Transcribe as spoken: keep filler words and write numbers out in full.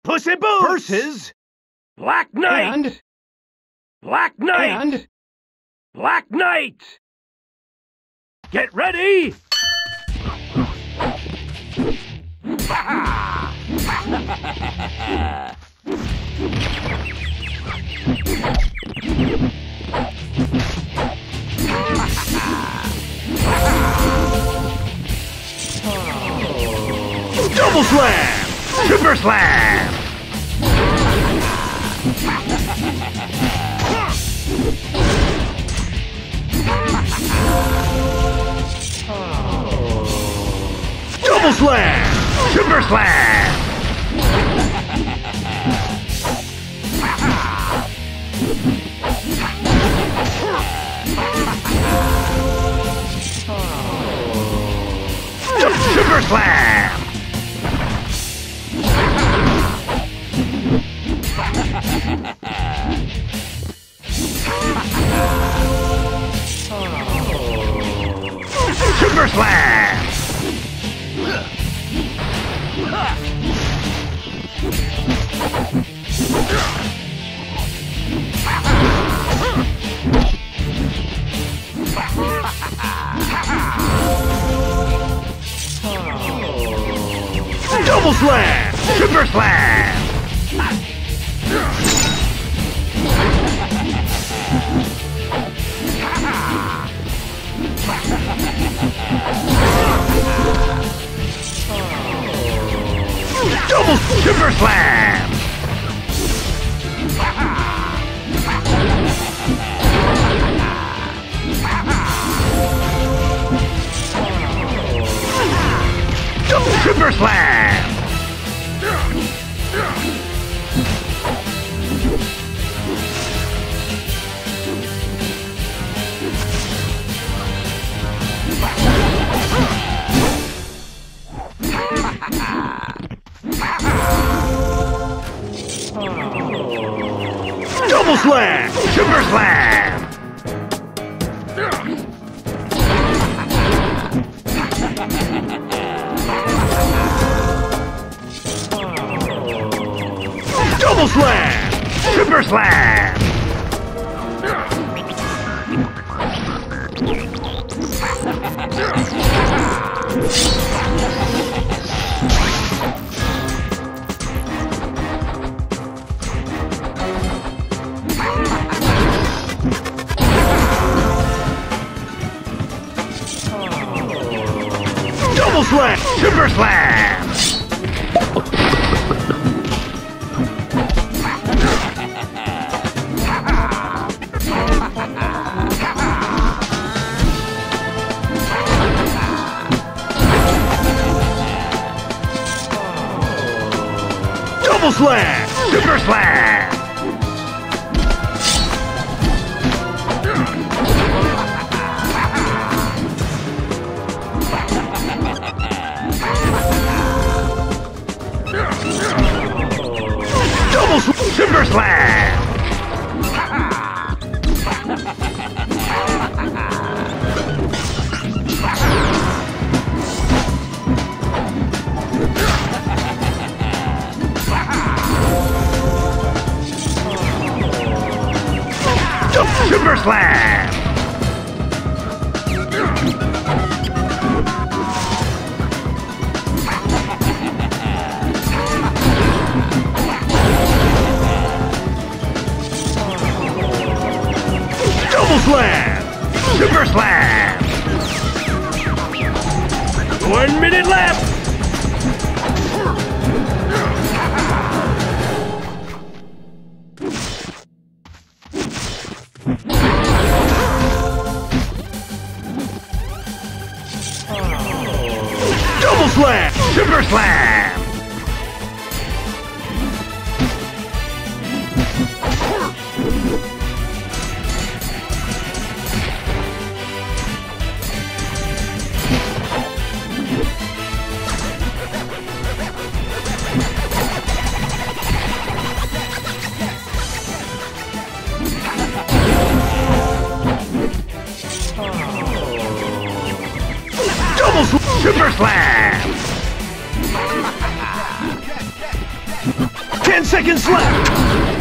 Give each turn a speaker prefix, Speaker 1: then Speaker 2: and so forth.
Speaker 1: Puss-in-Boots
Speaker 2: versus
Speaker 1: Black Knight
Speaker 2: and
Speaker 1: Black Knight
Speaker 2: and
Speaker 1: Black Knight. Get ready! Double Slam! Super Slam! Double Slam! Super Slam! Super Slam! Super Slam! Double Slam! Super Slam! Double Super Slam! Double Super Slam! Double Slam! Super Slam! Double Slam! Super Slam! Double Slam! Super Slam! Double Slam! Super Slam! Double Super Slam! Super Slam! Double Slam! Super Slam! One minute left! Double Slam! Super Slam! Super Slam! Ten seconds left.